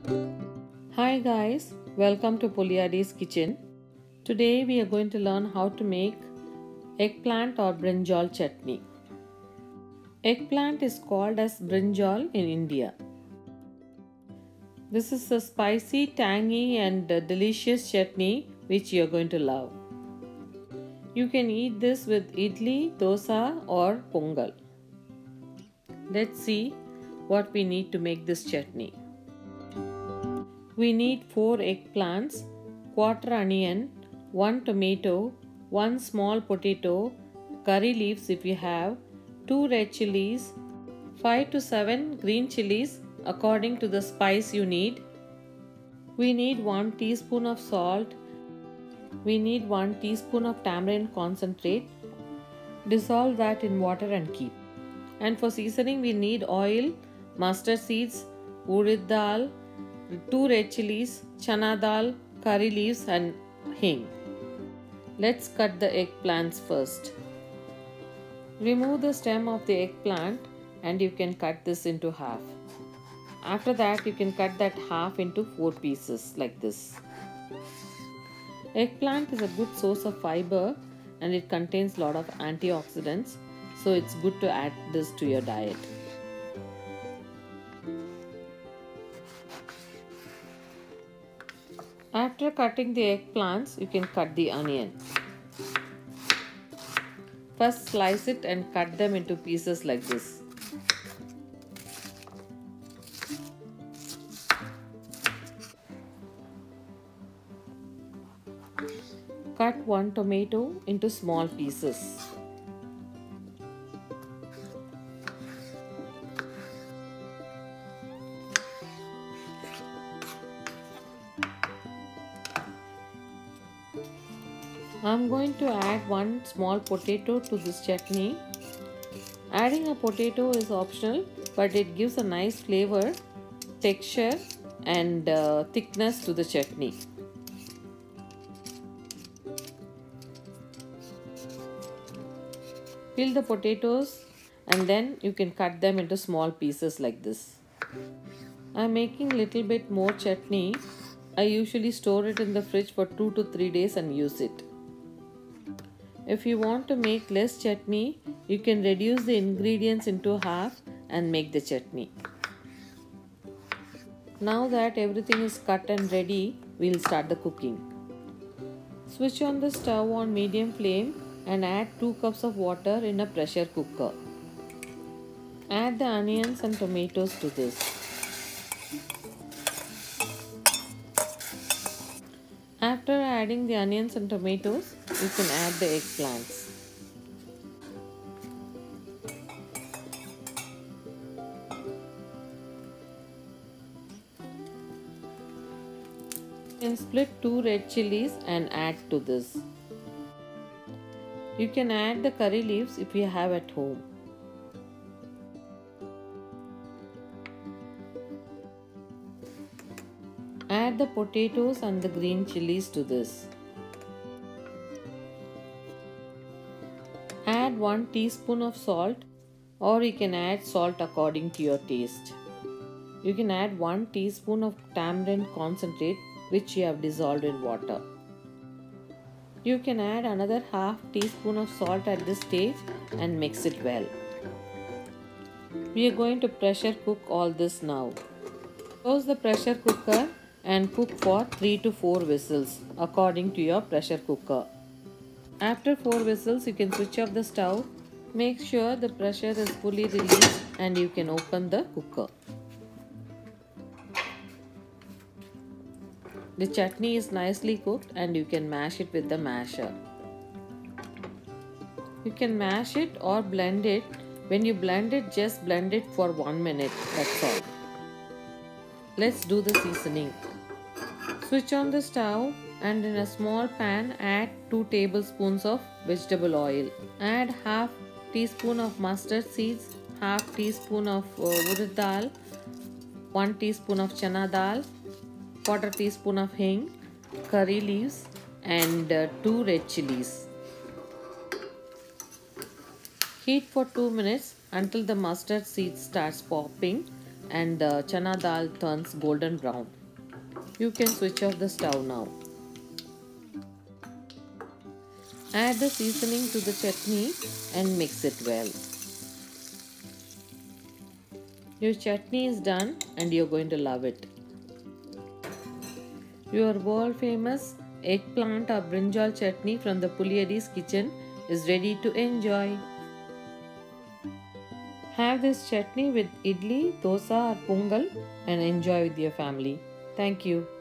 Hi guys, welcome to Poliadi's kitchen. Today we are going to learn how to make eggplant or brinjal chutney. Eggplant is called as brinjal in India. This is a spicy, tangy and delicious chutney which you are going to love. You can eat this with idli, dosa or pongal. Let's see what we need to make this chutney. We need 4 eggplants, quarter onion, 1 tomato, 1 small potato, curry leaves if you have, 2 red chilies, 5 to 7 green chilies according to the spice you need. We need 1 teaspoon of salt. We need 1 teaspoon of tamarind concentrate. Dissolve that in water and keep. And for seasoning we need oil, mustard seeds, urad dal, 2 red chilies, chana dal, curry leaves and hing. Let's cut the eggplants first. Remove the stem of the eggplant and you can cut this into half. After that you can cut that half into 4 pieces like this. Eggplant is a good source of fiber and it contains a lot of antioxidants, so it's good to add this to your diet. After cutting the eggplants, you can cut the onion. First slice it and cut them into pieces like this. Cut 1 tomato into small pieces. I'm going to add 1 small potato to this chutney. Adding a potato is optional, but it gives a nice flavor, texture and thickness to the chutney. Peel the potatoes and then you can cut them into small pieces like this. I'm making little bit more chutney. I usually store it in the fridge for 2 to 3 days and use it. If you want to make less chutney, you can reduce the ingredients into half and make the chutney. Now that everything is cut and ready, we'll start the cooking. Switch on the stove on medium flame and add 2 cups of water in a pressure cooker. Add the onions and tomatoes to this. After adding the onions and tomatoes, you can add the eggplants. You can split 2 red chilies and add to this. You can add the curry leaves if you have at home. Add the potatoes and the green chilies to this. Add 1 teaspoon of salt, or you can add salt according to your taste. You can add 1 teaspoon of tamarind concentrate which you have dissolved in water. You can add another half teaspoon of salt at this stage and mix it well. We are going to pressure cook all this now. Close the pressure cooker and cook for 3 to 4 whistles according to your pressure cooker. After 4 whistles, you can switch off the stove. Make sure the pressure is fully released and you can open the cooker. The chutney is nicely cooked and you can mash it with the masher. You can mash it or blend it. When you blend it, just blend it for 1 minute, that's all. Let's do the seasoning. Switch on the stove and in a small pan add 2 tablespoons of vegetable oil. Add half teaspoon of mustard seeds, half teaspoon of urad dal, 1 teaspoon of chana dal, quarter teaspoon of hing, curry leaves and 2 red chilies. Heat for 2 minutes until the mustard seed starts popping and the chana dal turns golden brown. You can switch off the stove now. Add the seasoning to the chutney and mix it well. Your chutney is done and you're going to love it. Your world famous eggplant or brinjal chutney from the Puliadi's kitchen is ready to enjoy. Have this chutney with idli, dosa or pongal and enjoy with your family. Thank you.